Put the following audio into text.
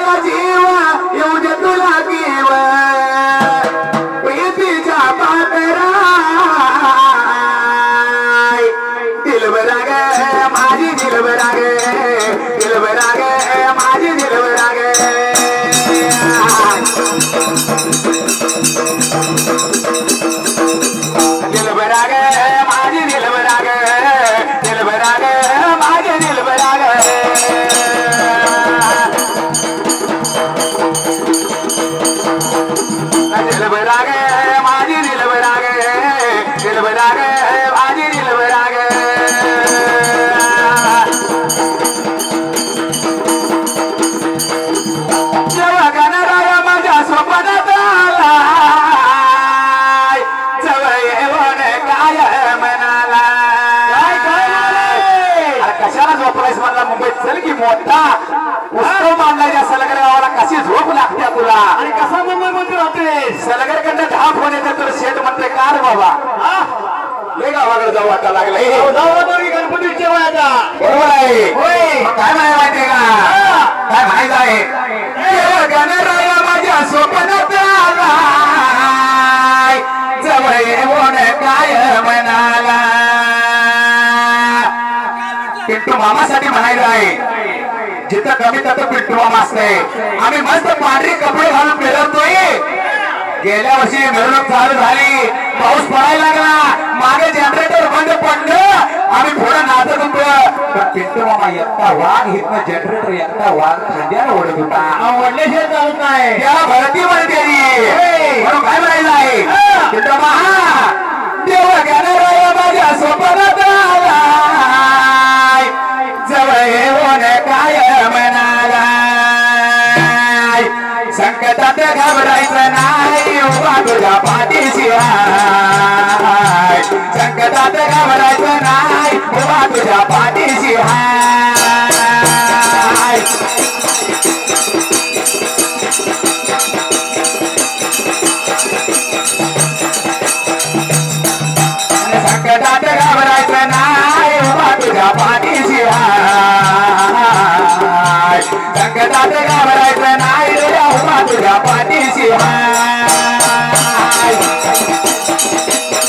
माझा जीव येऊ दे तुला कीव प्रीतीच्या पाकरा दिलबरा ग माझी दिलबरा ग दिलबरा ग माझी दिलबरा ग दिलबरा ग माझी दिलबरा ग दिलबरा ग माझी दिलबरा ग दिलबरा ग माझी दिलबरा ग दिलबरा ग माझी दिलबरा ग जेव्हा गणराय माझ्या स्वप्नात आला जवळ येऊन काय म्हणाला कशाला झोपलायस म्हणला मुंबईत चल की मोठा उत्सव मांडला सलगर गावाला कशी झोप लागते तुला आणि कसा मुंबई मध्ये राहते सलगर कडनं दहा फोन येते तर शेठ म्हणते का रे बाबा लय गावाकडे जाऊ वाटा लागला गणपतीच्या वयाचा बरोबर आहे काय म्हणायला माहितीये का काय म्हणायचं आहे गणराय माझ्या स्वप्नात आला जवळ येऊन काय म्हणाला पिंटू मामासाठी म्हणायचं आहे जिथं कमी तिथं पिंटू मामा असते आम्ही मस्त पांढरी कपडे घालून फिरतोय गेल्या वर्षी मिरवणूक चालू झाली पाऊस पडायला लागला मागे जनरेटर बंद पडलं आम्ही पुढे नाचत होतो पण पिंटू मामा एकटा वाघ इथनं जनरेटर एकटा वाघ खांद्याला ओढत होता ओढल्याशिवाय चालत नाही त्याला भरती म्हणते म्हणून काय म्हणायचं आहे पिंटू मामा देव गणराय माझ्या स्वप्नात आला जवळ येऊन काय म्हणाला संकटात घाबरायचं नाही उभा तुझ्या पाठीशी हाय संकटात घाबरायचं नाही उभा तुझ्या पाठीशी हाय संकटात घाबरायचं नाही उभा तुझ्या पाठीशी हाय संकटात घाबरायचं नाही उभा तुझ्या पाठीशी हाय